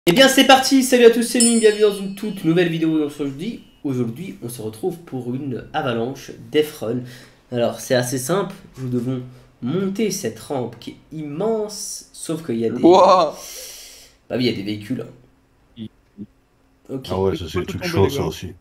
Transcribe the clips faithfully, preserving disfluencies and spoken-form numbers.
Et bien c'est parti, salut à tous, c'est Ning, bienvenue dans une toute nouvelle vidéo aujourd'hui. Aujourd'hui on se retrouve pour une avalanche Death Run. Alors c'est assez simple, nous devons monter cette rampe qui est immense, sauf qu'il y a des... Wow. Bah oui, il y a des véhicules. Okay. Ah ouais, ça c'est le truc chaud ça aussi.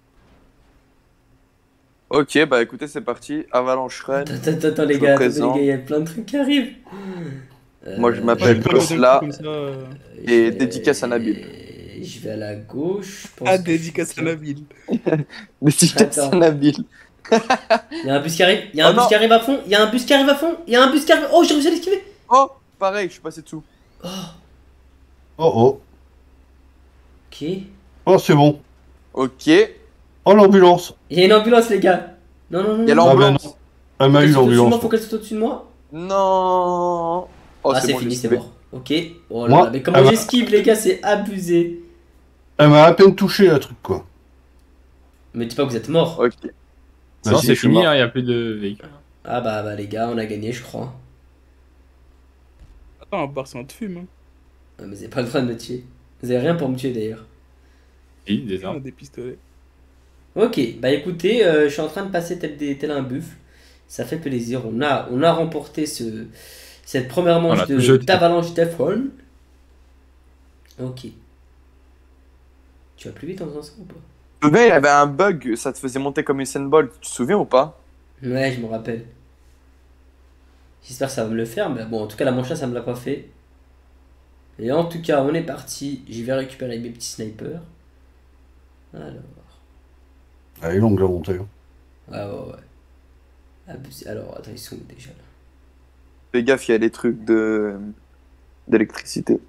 Ok, bah écoutez, c'est parti, Avalanche Run. Attends, attends, attends les gars, attends, les gars, il y a plein de trucs qui arrivent. Moi je m'appelle là, et dédicace à Nabil. Je vais à la gauche. Je pense ah, dédicace à Nabil. Dédicace à Nabil. Il y a un bus qui arrive, il y a un oh bus non. qui arrive à fond, il y a un bus qui arrive à fond, il y a un bus qui arrive. Oh, j'ai réussi à l'esquiver. Oh, pareil, je suis passé dessous. Oh. Oh oh. Ok. Oh, c'est bon. Ok. Oh, l'ambulance. Il y a une ambulance, les gars. Non, non, non. Il y a l'ambulance. Ah, elle m'a eu l'ambulance. Faut qu'elle saute au-dessus de moi. Non. Oh, ah, c'est bon, fini, c'est mort. Ok. Oh là là, mais comment j'esquive, les gars, c'est abusé. Elle m'a à peine touché, la truc, quoi. Mais dis pas que vous êtes mort. Ok. Bah, non, c'est fini, il hein, n'y a plus de véhicules. Ah bah, bah, les gars, on a gagné, je crois. Attends, à part si on te fume. Hein. Ah, mais vous avez pas le droit de me tuer. Vous avez rien pour me tuer, d'ailleurs. Oui, des armes. Des pistolets. Ok, bah écoutez, euh, je suis en train de passer tel, des, tel un buffle. Ça fait plaisir. On a, on a remporté ce, cette première manche de d'Avalanche Death Run. Ok. Tu vas plus vite en faisant ça ou pas? Tu te souviens, il y avait un bug, ça te faisait monter comme Usain Bolt. Tu te souviens ou pas? Ouais, je me rappelle. J'espère que ça va me le faire, mais bon, en tout cas, la manche là, ça me l'a pas fait. Et en tout cas, on est parti. J'y vais récupérer mes petits snipers. Alors. Elle est longue la montée. Ouais, ouais, ouais. Abusé. Alors, attends, ils sont où déjà là? Fais gaffe, il y a des trucs de d'électricité.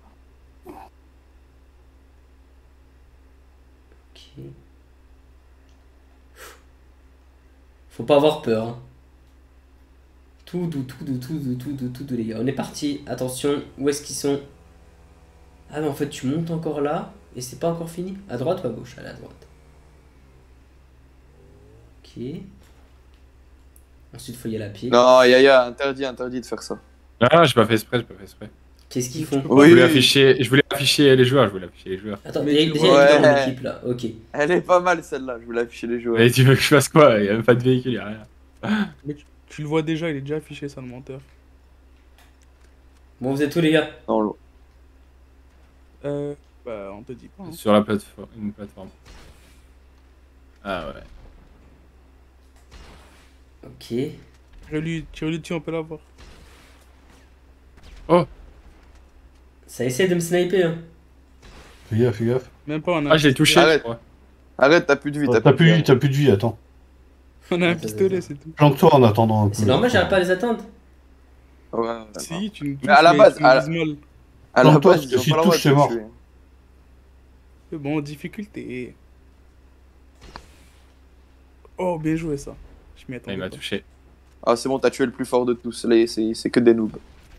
Ok. Faut pas avoir peur. Hein. Tout doux, tout doux, tout doux, tout doux, tout doux, les gars. On est parti. Attention, où est-ce qu'ils sont? Ah, mais en fait, tu montes encore là et c'est pas encore fini. À droite ou à gauche? Allez, à droite. Ok. Ensuite, il faut y aller à pied. Non, Yaya, interdit, interdit de faire ça. Ah, j'ai pas fait exprès, j'ai pas fait exprès. Qu'est-ce qu'ils font? Oui. Je voulais afficher, je voulais afficher les joueurs, je voulais afficher les joueurs. Attends, mais déjà, il y a dans l'équipe là, ok. Elle est pas mal celle-là, je voulais afficher les joueurs. Et tu veux que je fasse quoi? Il y a même pas de véhicule, il y a rien. Mais tu, tu le vois déjà, il est déjà affiché, ça, le menteur. Bon, vous êtes où les gars? Dans l'eau. Euh, bah, on te dit pas. Hein. Sur la plateforme, une plateforme. Ah ouais. Ok. Tire-lui dessus, on peut l'avoir. Oh! Ça essaie de me sniper, hein. Fais gaffe, fais gaffe. Même pas, on a. Ah, je l'ai touché, Arrête. je crois. Arrête, t'as plus de vie. T'as plus de vie, t'as plus de vie, attends. On a un pistolet, c'est tout. Planque-toi en attendant un peu. C'est normal, j'arrive pas à les attendre. Ouais, si, tu nous touches, mais à la base, à la, à la base, si tu touches, c'est mort. C'est bon, difficulté. Oh, bien joué ça. Je m'y attendais. Il m'a touché. Ah, c'est bon, t'as tué le plus fort de tous. C'est que des noobs.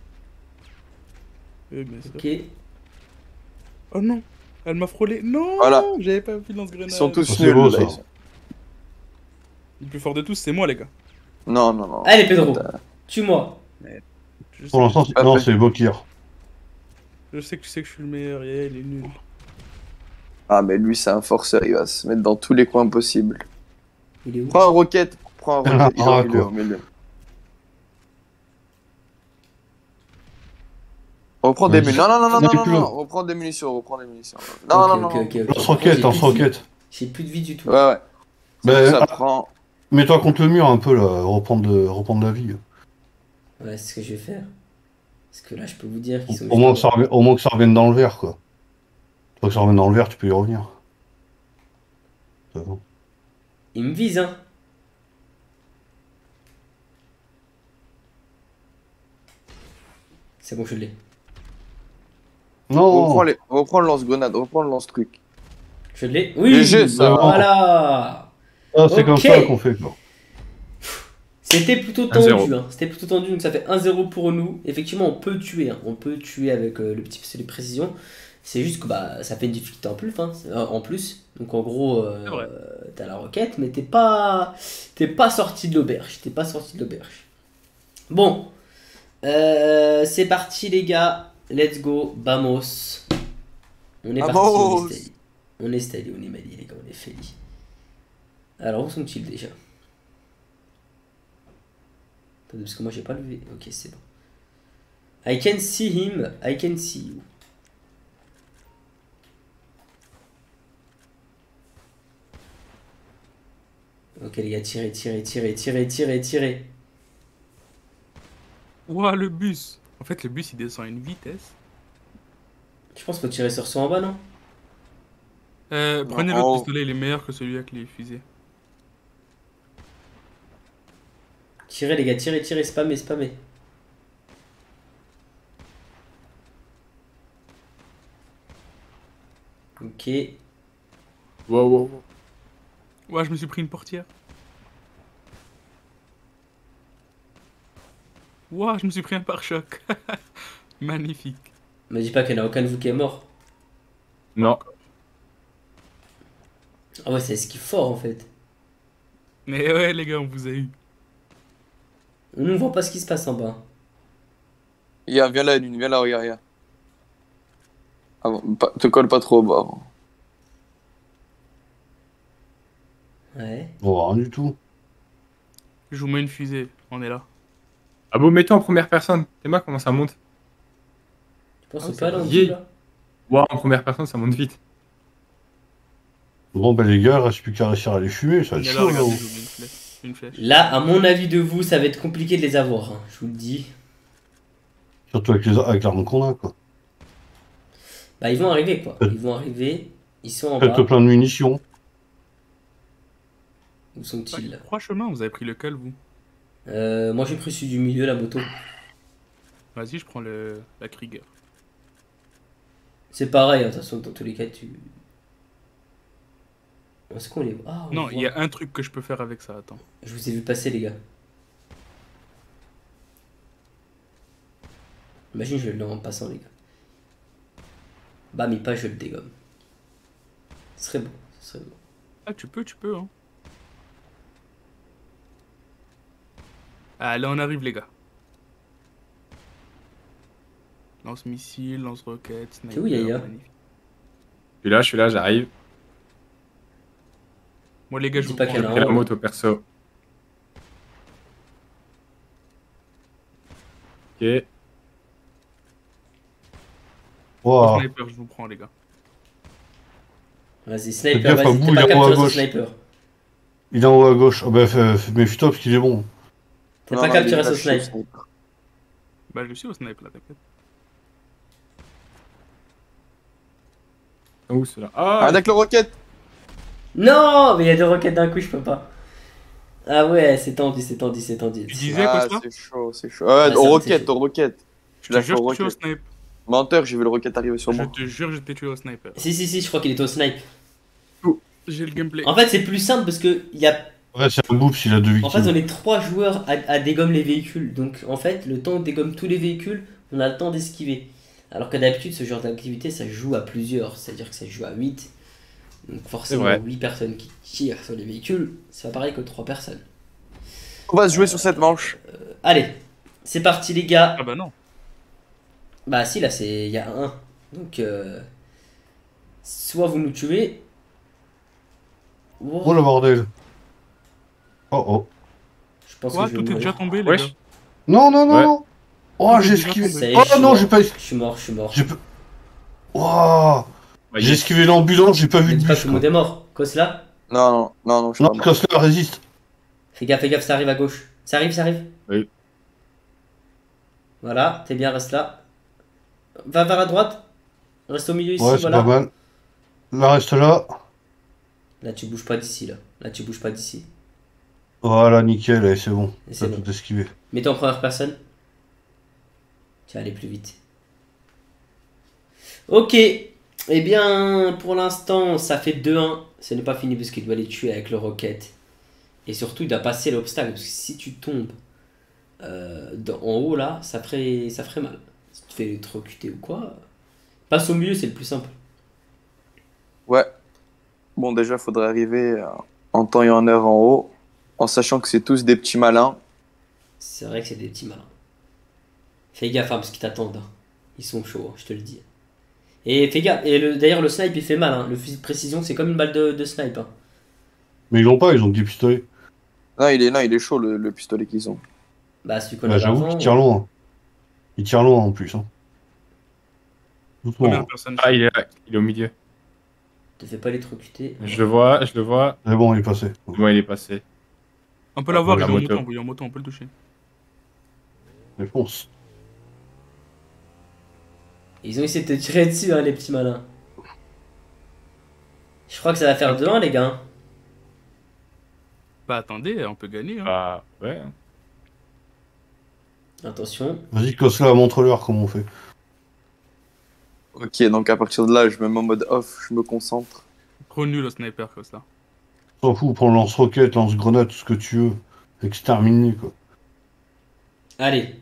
Oui, bien sûr. Ok. Oh non, elle m'a frôlé. Non, voilà. J'avais pas vu lance-grenade. Ils sont tous oh, nuls. Beau, là, ça. ils sont... Le plus fort de tous, c'est moi, les gars. Non, non, non. Allez, Pedro, tue-moi. Pour l'instant, non, c'est Bokir. Je sais que tu sais que je suis le meilleur, yeah, il est nul. Ah, mais lui, c'est un forceur, il va se mettre dans tous les coins possibles. Il est où? Prends un roquette, prends un roquette. Ah, il est au milieu. Reprends des munitions. Non, non, non, non, non, non, reprends des munitions, reprends des munitions. Non, non, non. Lance roquette, lance roquette. J'ai plus de vie du tout. Ouais, ouais. Bah, ça prend. Mets-toi contre le mur un peu là, reprendre de, reprendre la vie. Ouais, c'est ce que je vais faire. Parce que là, je peux vous dire qu'ils sont. Au moins, que ça revienne, au moins que ça revienne dans le verre, quoi. Toi que ça revienne dans le verre, tu peux y revenir. C'est bon. Ils me visent, hein. C'est bon, je l'ai. Non. Reprends, les... reprends le lance-grenade, reprends le lance-truc. Je l'ai. Oui, jeu, ça. Voilà. Ah, c'est okay. comme ça qu'on fait, quoi. C'était plutôt tendu, hein. C'était plutôt tendu, donc ça fait un zéro pour nous. Effectivement, on peut tuer, hein. On peut tuer avec euh, le petit pistolet de précision. C'est juste que bah, ça fait une difficulté en plus, hein, en plus. Donc en gros, euh, t'as la roquette, mais t'es pas, t'es pas sorti de l'auberge. T'es pas sorti de l'auberge. Bon, euh, c'est parti les gars. Let's go, vamos. On est Ah parti, on bon. est steady. On est steady, on est mali, les gars, on est steady. Alors, où sont-ils déjà? Attendez, parce que moi j'ai pas levé. Ok, c'est bon. I can see him, I can see you. Ok les gars, tirez, tirez, tirez, tirez, tirez, tirez. Ouah, le bus. En fait, le bus il descend à une vitesse. Je pense qu'il faut tirer sur son en bas, non? Euh, Non, prenez en l'autre haut. pistolet, il est meilleur que celui avec les fusées. Tirez les gars, tirez, tirez, spammez, spammez. Ok. Wow, wow, wow. Ouah, je me suis pris une portière. Ouah, je me suis pris un pare-choc. Magnifique. Me dis pas qu'il n'y en a aucun de vous qui est mort. Non. Ah ouais, c'est ce qui est fort en fait. Mais ouais, les gars, on vous a eu. On ne voit pas ce qui se passe en bas. Yeah, viens là, Lune, viens là, regarde, regarde. Ah bon, pas- te colle pas trop au bas. Ouais. Bon, rien du tout. Je vous mets une fusée, on est là. Ah bon, mets-toi en première personne. T'es moi comment ça monte? Tu penses Ah qu'on ouais, peut aller en c'est- dessous là? Wow, en première personne, ça monte vite. Bon, bah les gars, il reste plus qu'à réussir à les fumer, ça va On être est là, chaud, regardez, là. je vous mets une flèche. Une flèche. Là, à mon avis de vous, ça va être compliqué de les avoir. hein, Je vous le dis. Surtout avec les avec l'arme qu'on a, quoi. Bah, ils vont arriver quoi. Ils vont arriver. Ils sont en Faites bas. plein de munitions. Où sont-ils là? Trois chemins, vous avez pris lequel, vous? euh, Moi j'ai pris celui du milieu, la moto. Vas-y, je prends le... la Krieger. C'est pareil, hein, de toute façon, dans tous les cas, tu. Est-ce qu'on les voit? Ah, on Non, les il y voit. a un truc que je peux faire avec ça, attends. Je vous ai vu passer, les gars. Imagine, je le en passant, les gars. Bah, mais pas, je le dégomme. Ce serait beau, ce serait beau. Ah, tu peux, tu peux, hein. Ah, là, on arrive, les gars. Lance-missile, lance-roquette, sniper. C'est où, Yaya? magnifique. Je suis là, je suis là, j'arrive. Moi, les gars, je Dis vous pas prends qu'il y en le- a J'ai un. la moto perso. Ok. le Waouh. sniper, je vous prends, les gars. Vas-y, Faites sniper, gaffe à vas-y, vous, t'es il pas est en haut à capturé sur gauche. sniper. Il est en haut à gauche. Ah bah, fais- fais- méfie-toi parce qu'il est bon. T'es Non, pas non, capturé il est sur lâché au sniper. sniper. Bah, je suis au sniper, là, t'inquiète. Où ceux-là? Ah, Avec le roquette. Non, mais il y a deux roquettes d'un coup, je peux pas. Ah ouais, c'est tendu, c'est tendu, c'est tendu. Tu disais Ah, quoi, ça? c'est chaud, c'est chaud. Ouais, Ah, c'est au vrai, roquette, c'est chaud. au roquette. Je Je te lâche jure, au je suis au roquette. sniper. Menteur, j'ai vu le roquette arriver sur Je moi. te jure, je t'ai tué au sniper. Si, si, si, je crois qu'il est au snipe. J'ai le gameplay. En fait, c'est plus simple parce que il y a. Ouais, c'est un boob s'il a deux En fait, victimes. on est trois joueurs à, à dégommer les véhicules. Donc, en fait, le temps de dégommer tous les véhicules, on a le temps d'esquiver. Alors que d'habitude, ce genre d'activité, ça se joue à plusieurs. C'est-à-dire que ça se joue à huit. Donc, forcément, vrai. huit personnes qui tirent sur les véhicules, c'est pas pareil que trois personnes. On va se jouer sur cette manche. Allez, c'est parti, les gars. Ah bah non. Bah, si, là, c'est il y a un. Donc, euh, soit vous nous tuez. Wow. Oh le bordel. Oh oh. Je pense Quoi, que je vais tout est mourir. déjà tombé, les Wesh. gars. Non, non, non, Ouais. non. Oh, Tout j'ai est déjà esquivé. tombé. Ça y est, Oh je suis non, mort. j'ai pas. Je suis mort, je suis mort. J'ai pas. Waouh. Bah, J'ai yes. esquivé l'ambulance, j'ai pas Ne vu de dis pas que bus. tout le monde Quoi. est mort. Cosla, Non, non, non, non, je suis Non, pas mort. Cosla résiste. fais gaffe, fais gaffe, ça arrive à gauche. Ça arrive, ça arrive. Oui. Voilà, t'es bien, reste là. Va vers la droite. Reste au milieu ici, Ouais, c'est voilà. pas mal. Là, reste là. Là, tu bouges pas d'ici, là. Là, tu bouges pas d'ici. Voilà, nickel, allez, c'est bon. Et T'as c'est bon. tout esquivé. Mets-toi en première personne. Tu vas aller plus vite. Ok. Eh bien, pour l'instant, ça fait deux un. Ce n'est pas fini parce qu'il doit les tuer avec le roquette. Et surtout, il doit passer l'obstacle. Parce que si tu tombes euh, dans- en haut, là, ça ferait, ça ferait mal. Si tu te fais électrocuter ou quoi. Passe au milieu, c'est le plus simple. Ouais. Bon, déjà, faudrait arriver euh, en temps et en heure en haut, en sachant que c'est tous des petits malins. C'est vrai que c'est des petits malins. Fais gaffe, hein, parce qu'ils t'attendent. hein. Ils sont chauds, hein, je te le dis. Et fais gaffe, et le- d'ailleurs le snipe il fait mal, hein. Le fusil de précision c'est comme une balle de, de snipe. Hein. Mais ils l'ont pas, ils ont des pistolets. Non, il est, non, il est chaud le, le pistolet qu'ils ont. Bah celui qu'on Bah, avait j'avoue avant. qu'il tire loin. Il tire loin en plus. Hein. Doucement. Première Hein. personne. Ah, il est, il est au milieu. Te fais pas électrocuter. Je le vois, je le vois. C'est bon, il est passé. Moi, il est passé. On peut l'avoir, La il est en moto. moto, il est en moto, on peut le toucher. Mais fonce. Ils ont essayé de te tirer dessus, hein, les petits malins. Je crois que ça va faire deux un, les gars. Hein. Bah attendez, on peut gagner. Hein. Ah, ouais. Attention. Vas-y, Kosla, montre-leur comment on fait. Ok, donc à partir de là, je me mets en mode off, je me concentre. Trop nul au sniper comme ça. S'en fout, prends lance-roquette, lance-grenade, tout ce que tu veux. Exterminer, quoi. Allez.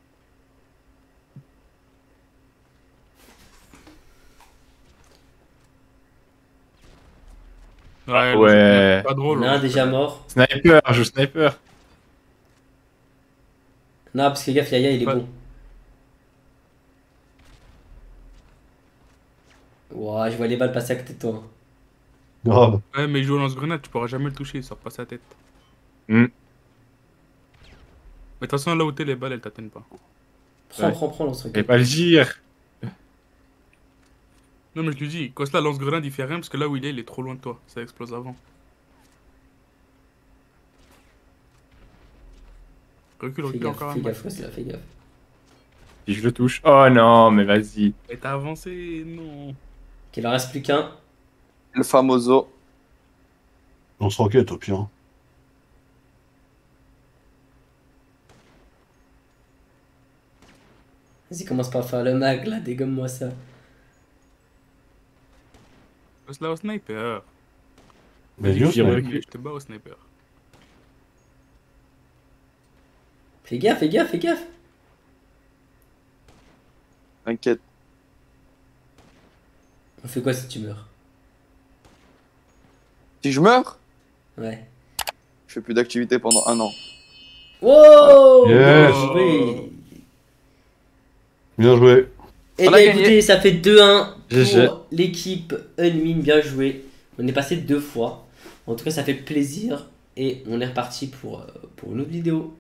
Ouais, Ouais. c'est pas drôle. On a un ouais. déjà mort. Sniper, je joue sniper. Non, parce que gaffe, Yaya il est Ouais. bon. Ouah, je vois les balles passer à côté de toi. Grave. Ouais, mais il joue au lance-grenade, tu pourras jamais le toucher, il sort pas sa tête. Hmm. Mais de toute façon, là où t'es, les balles elles t'atteignent pas. Prends, Ouais. prends, prends, lance Et pas le gire. Non, mais je lui dis, Kosla lance-grenade il fait rien parce que là où il est, il est trop loin de toi. Ça explose avant. Recule, Fais recule gaffe, encore un fais peu. gaffe, Kosla, fais gaffe. Si je le touche. Oh non, mais vas-y. Et t'as avancé, non. Ok, il en reste plus qu'un. Le famoso. Lance-roquette, au pire. Vas-y, commence par faire le mag là, dégomme-moi ça. Kosla au sniper. Mais Vas-y, Dieu, tire, c'est- recule. Je te bats au sniper. Fais gaffe, fais gaffe, fais gaffe. T'inquiète. On fait quoi si tu meurs? Si je meurs, Ouais. je fais plus d'activité pendant un an. Wow! Yes. Bien joué. Bien joué. Et On a bien gagné. écoutez, ça fait deux un G G. pour l'équipe Unwin, bien joué. On est passé deux fois. En tout cas, ça fait plaisir. Et on est reparti pour, euh, pour une autre vidéo.